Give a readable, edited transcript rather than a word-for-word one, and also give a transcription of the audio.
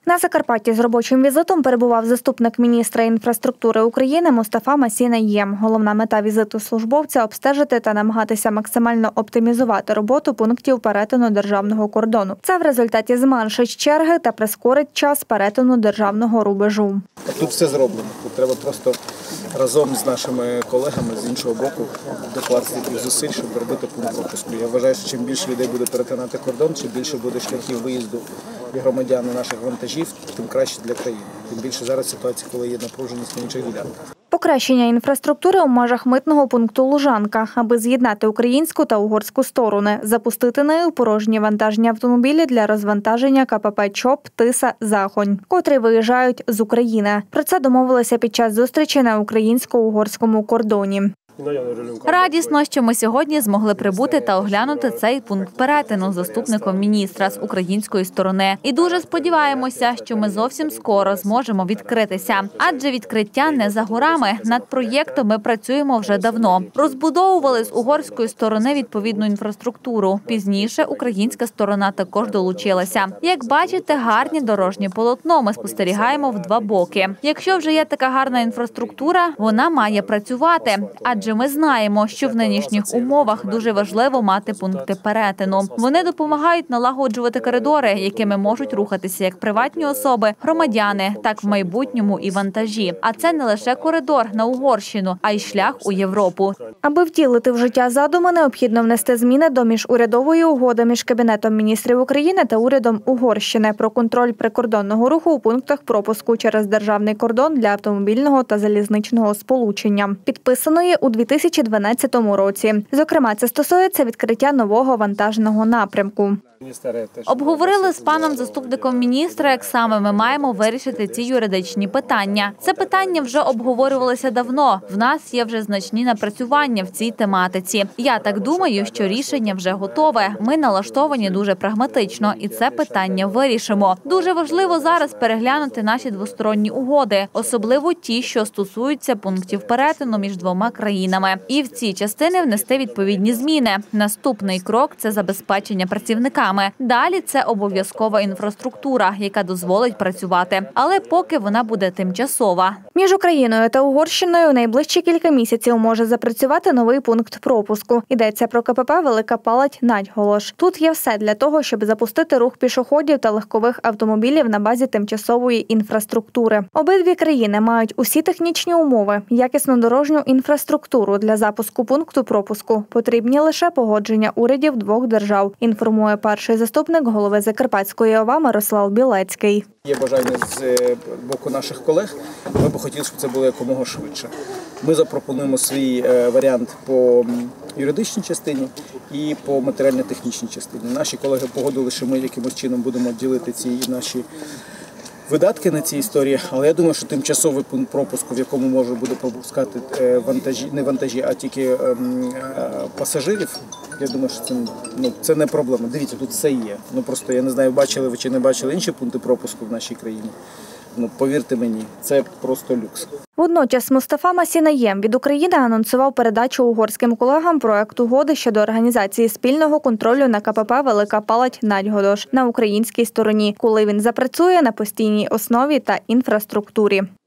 На Закарпатті з робочим візитом перебував заступник міністра інфраструктури України Мустафа Масі Найєм. Головна мета візиту службовця – обстежити та намагатися максимально оптимізувати роботу пунктів перетину державного кордону. Це в результаті зменшить черги та прискорить час перетину державного рубежу. Тут все зроблено. Тут треба просто разом з нашими колегами з іншого боку докласти тих зусиль, щоб робити пункт пропуску. Я вважаю, що чим більше людей буде перетинати кордон, чим більше буде шляхів виїзду і громадян на наших вантажів, тим краще для країни. Тим більше зараз ситуація, коли є напруженість на інших ділянках. Покращення інфраструктури у межах митного пункту Лужанка, аби з'єднати українську та угорську сторони, запустити нею порожні вантажні автомобілі для розвантаження КПП ЧОП «Тиса Захонь», котрі виїжджають з України. Про це домовилися під час зустрічі на українсько-угорському кордоні. Радісно, що ми сьогодні змогли прибути та оглянути цей пункт перетину з заступником міністра з української сторони. І дуже сподіваємося, що ми зовсім скоро зможемо відкритися. Адже відкриття не за горами. Над проєктом ми працюємо вже давно. Розбудовували з угорської сторони відповідну інфраструктуру. Пізніше українська сторона також долучилася. Як бачите, гарні дорожні полотно ми спостерігаємо в два боки. Якщо вже є така гарна інфраструктура, вона має працювати. Адже ми знаємо, що в нинішніх умовах дуже важливо мати пункти перетину. Вони допомагають налагоджувати коридори, якими можуть рухатися як приватні особи, громадяни, так в майбутньому і вантажі. А це не лише коридор на Угорщину, а й шлях у Європу. Аби втілити в життя задуми, необхідно внести зміни до міжурядової угоди між Кабінетом міністрів України та урядом Угорщини про контроль прикордонного руху у пунктах пропуску через державний кордон для автомобільного та залізничного сполучення, підписаної у 2012 році. Зокрема, це стосується відкриття нового вантажного напрямку. Обговорили з паном заступником міністра, як саме ми маємо вирішити ці юридичні питання. Це питання вже обговорювалося давно. В нас є вже значні напрацювання в цій тематиці. Я так думаю, що рішення вже готове. Ми налаштовані дуже прагматично і це питання вирішимо. Дуже важливо зараз переглянути наші двосторонні угоди, особливо ті, що стосуються пунктів перетину між двома країнами. І в ці частини внести відповідні зміни. Наступний крок – це забезпечення працівниками. Далі це обов'язкова інфраструктура, яка дозволить працювати. Але поки вона буде тимчасова. Між Україною та Угорщиною у найближчі кілька місяців може запрацювати новий пункт пропуску. Йдеться про КПП Велика Палать-Надьголош. Тут є все для того, щоб запустити рух пішоходів та легкових автомобілів на базі тимчасової інфраструктури. Обидві країни мають усі технічні умови, якісну дорожню інфраструктуру для запуску пункту пропуску. Потрібні лише погодження урядів двох держав, інформує перший заступник голови Закарпатської ОВА Мирослав Білецький. Є бажання з боку наших колег, ми б хотіли, щоб це було якомога швидше. Ми запропонуємо свій варіант по юридичній частині і по матеріально-технічній частині. Наші колеги погодили, що ми якимось чином будемо ділити ці наші видатки на ці історії, але я думаю, що тимчасовий пункт пропуску, в якому можна буде пропускати не вантажі, а тільки пасажирів, я думаю, що це не проблема. Дивіться, тут все є. Просто я не знаю, бачили ви чи не бачили інші пункти пропуску в нашій країні. Повірте мені, це просто люкс. Водночас Мустафа Масі Найєм від України анонсував передачу угорським колегам проект угоди щодо організації спільного контролю на КПП Велика Палать-Надьголош на українській стороні, коли він запрацює на постійній основі та інфраструктурі.